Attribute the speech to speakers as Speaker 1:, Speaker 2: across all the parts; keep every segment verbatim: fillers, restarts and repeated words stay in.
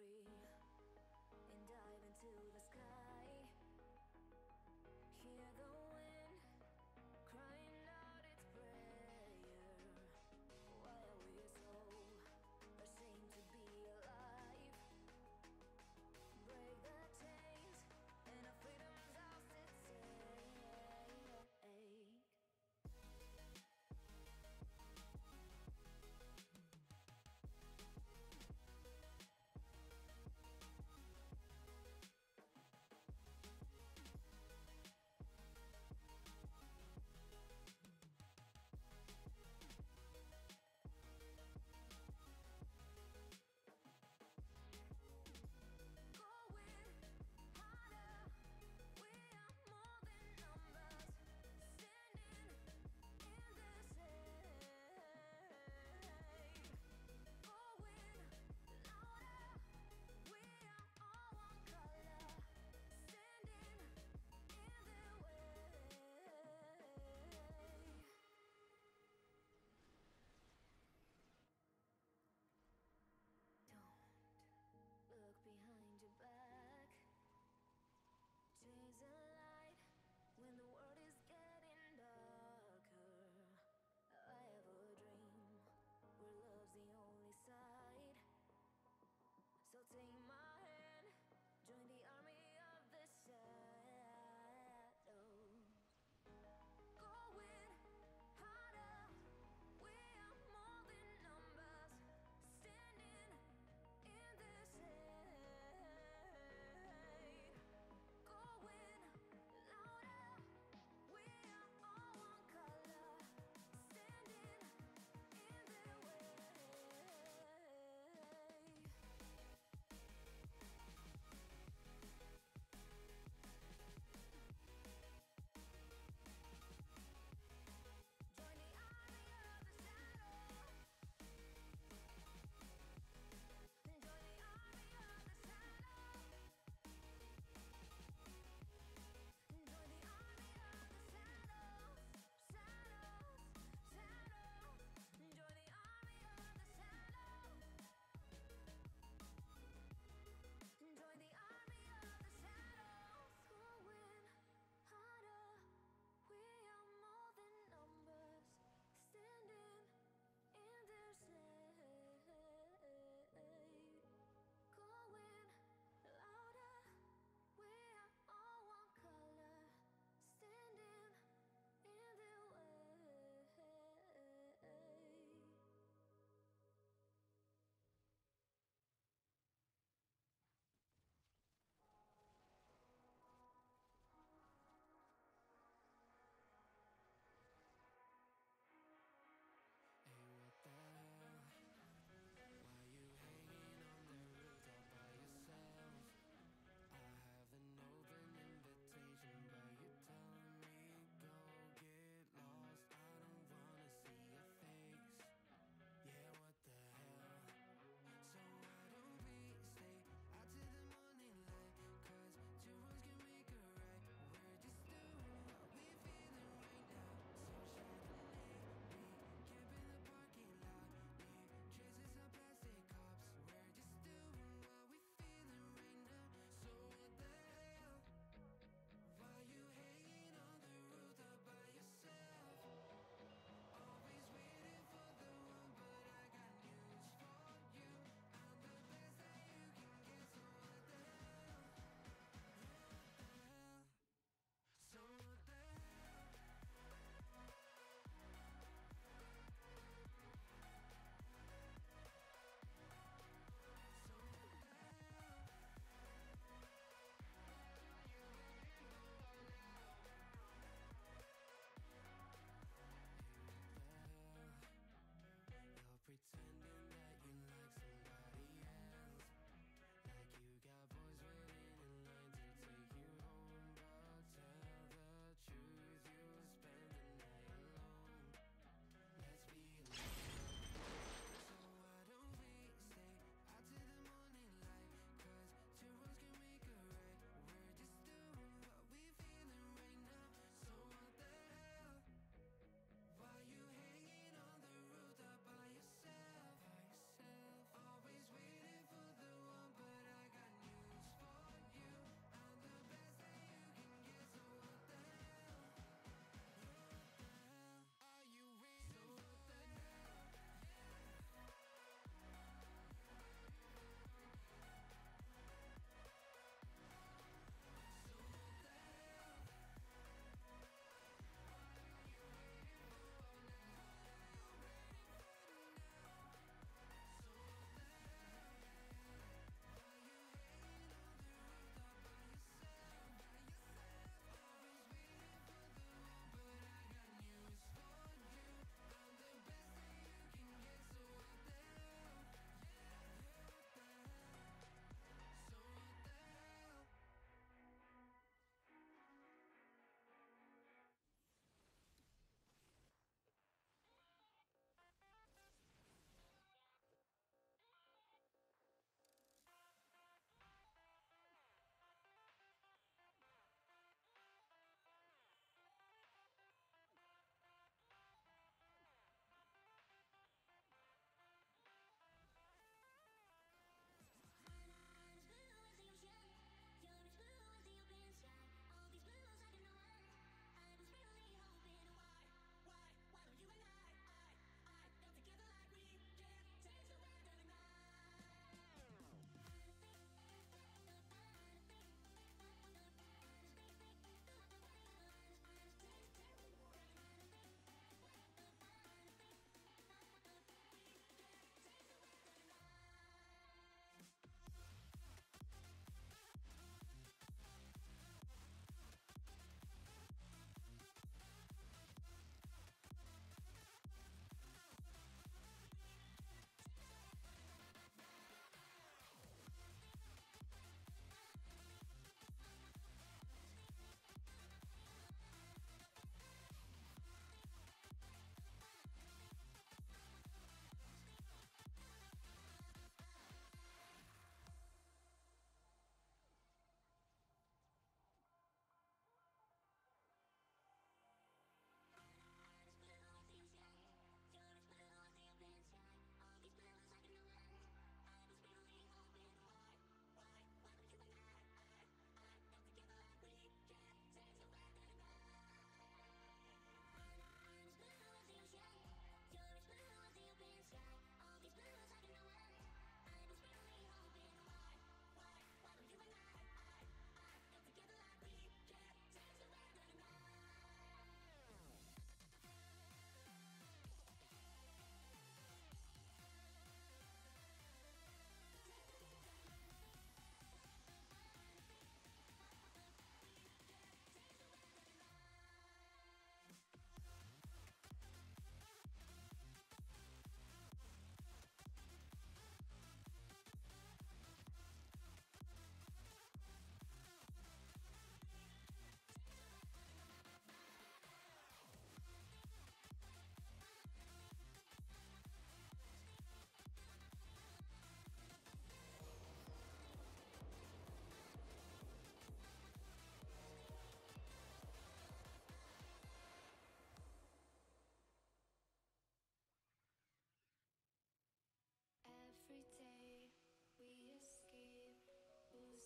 Speaker 1: free and dive into the sky. Hear the wind crying out its prayer. Why are we so ashamed to be alive? Break the chains and our freedom's ours to take.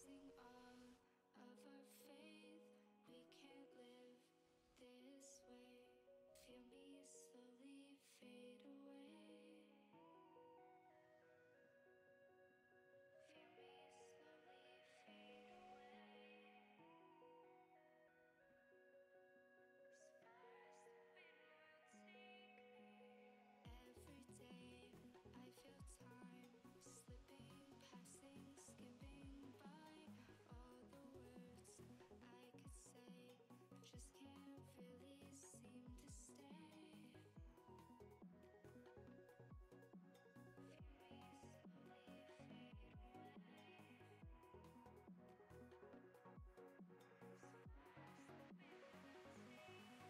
Speaker 1: losing all of our faith. We can't live this way. Feel me slowly fade away. Feel me slowly fade away. As far as the wind will take me. Every day I feel time slipping, passing, skipping by. All the words I could say just can't really seem to stay. Feel me slowly fade away. As far as the wind will take me.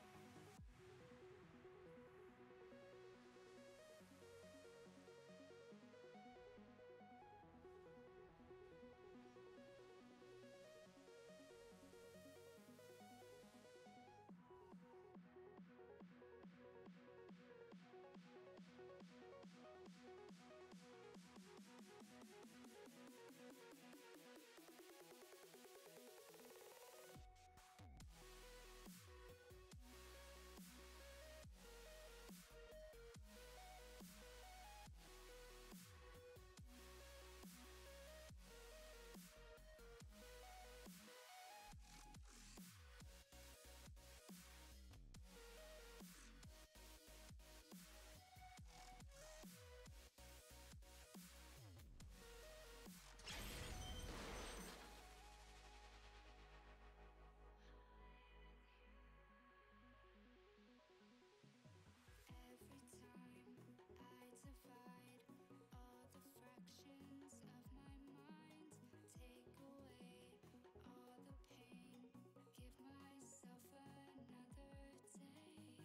Speaker 1: Every time I divide all the fractions of my mind, take away all the pain, give myself another day.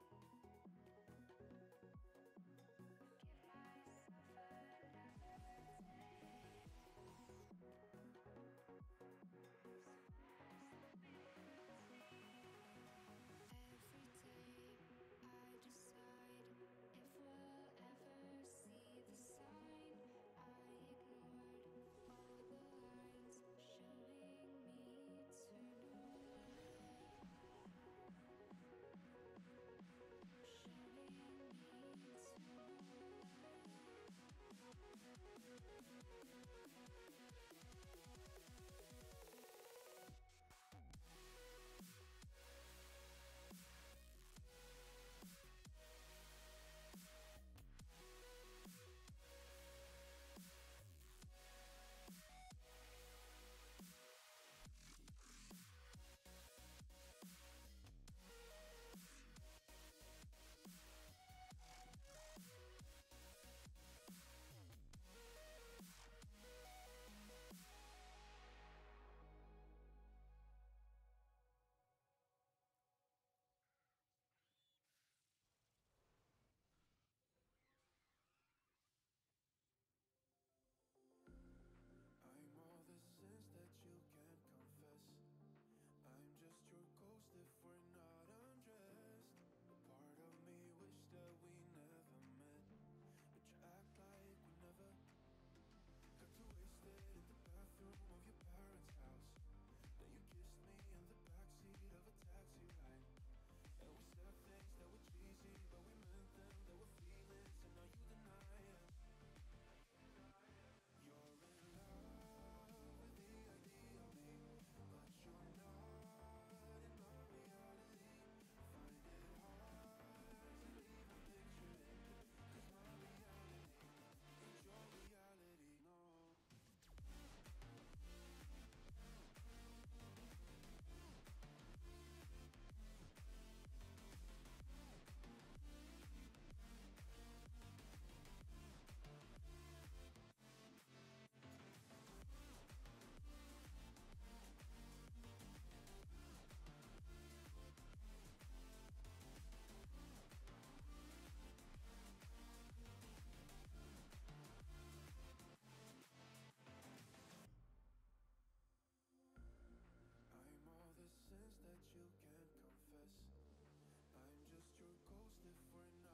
Speaker 1: Give myself another day. As far as the wind will take me. Every day I decide if we'll ever see the sign. I ignored all the lines showing me eternal light. Showing me eternal
Speaker 2: I'm all the sins that you can't confess. I'm just your ghost if we're not undressed. A part of me wish that we never met, but you act like we never. Got too wasted in the bathroom of your parents' house. Then you kissed me in the backseat of a taxi ride. And we said things that were cheesy, but we meant them. There were feelings, and now you deny it. You're in love with the idea of me, but you're not in my reality. Find it hard to even picture it, 'cause my reality ain't your reality, no. I'm all the sins that you can't confess. I'm just your ghost if we're